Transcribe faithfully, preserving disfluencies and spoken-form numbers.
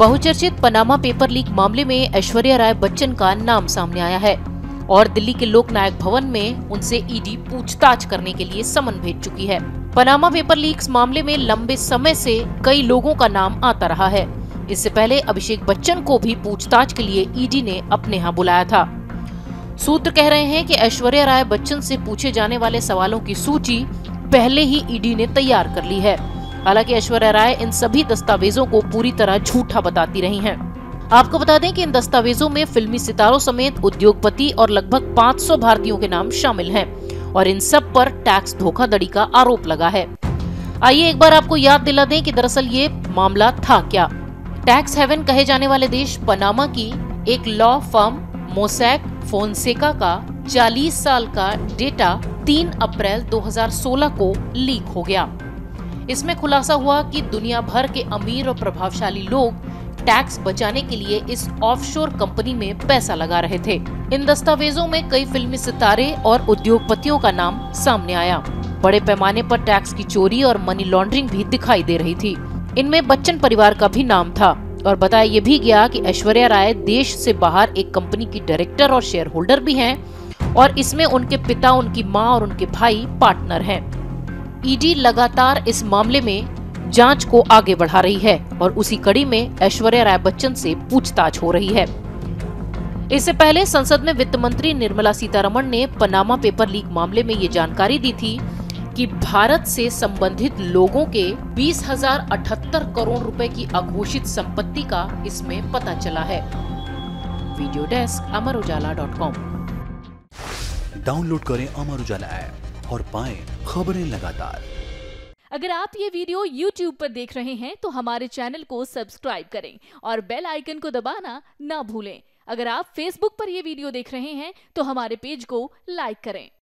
बहुचर्चित Panama paper leak मामले में ऐश्वर्या राय बच्चन का नाम सामने आया है और दिल्ली के लोकनायक भवन में उनसे ईडी पूछताछ करने के लिए समन भेज चुकी है। पनामा पेपर लीक्स मामले में लंबे समय से कई लोगों का नाम आता रहा है। इससे पहले अभिषेक बच्चन को भी पूछताछ के लिए ईडी ने अपने यहाँ बुलाया था। सूत्र कह रहे हैं कि ऐश्वर्या राय बच्चन से पूछे जाने वाले सवालों की सूची पहले ही ईडी ने तैयार कर ली है। हालांकि ऐश्वर्या राय इन सभी दस्तावेजों को पूरी तरह झूठा बताती रही हैं। आपको बता दें कि इन दस्तावेजों में फिल्मी सितारों समेत उद्योगपति और लगभग पाँच सौ भारतीयों के नाम शामिल हैं और इन सब पर टैक्स धोखाधड़ी का आरोप लगा है। आइए एक बार आपको याद दिला दें कि दरअसल ये मामला था क्या। टैक्स हेवन कहे जाने वाले देश पनामा की एक लॉ फर्म मोसैक फोनसेका का चालीस साल का डेटा तीन अप्रैल दो हज़ार सोलह को लीक हो गया। इसमें खुलासा हुआ कि दुनिया भर के अमीर और प्रभावशाली लोग टैक्स बचाने के लिए इस ऑफशोर कंपनी में पैसा लगा रहे थे। इन दस्तावेजों में कई फिल्मी सितारे और उद्योगपतियों का नाम सामने आया। बड़े पैमाने पर टैक्स की चोरी और मनी लॉन्ड्रिंग भी दिखाई दे रही थी। इनमें बच्चन परिवार का भी नाम था और बताया ये भी गया कि ऐश्वर्या राय देश से बाहर एक कंपनी की डायरेक्टर और शेयर होल्डर भी हैं और इसमें उनके पिता, उनकी माँ और उनके भाई पार्टनर हैं। ईडी लगातार इस मामले में जांच को आगे बढ़ा रही है और उसी कड़ी में ऐश्वर्या राय बच्चन से पूछताछ हो रही है। इससे पहले संसद में वित्त मंत्री निर्मला सीतारमण ने पनामा पेपर लीक मामले में ये जानकारी दी थी कि भारत से संबंधित लोगों के बीस हजार अठहत्तर करोड़ रुपए की अघोषित संपत्ति का इसमें पता चला है। Video desk Amar Ujala dot com. Download करें अमर उजाला ऐप और पाएं खबरें लगातार। अगर आप ये वीडियो यूट्यूब पर देख रहे हैं तो हमारे चैनल को सब्सक्राइब करें और बेल आइकन को दबाना ना भूलें। अगर आप फेसबुक पर ये वीडियो देख रहे हैं तो हमारे पेज को लाइक करें।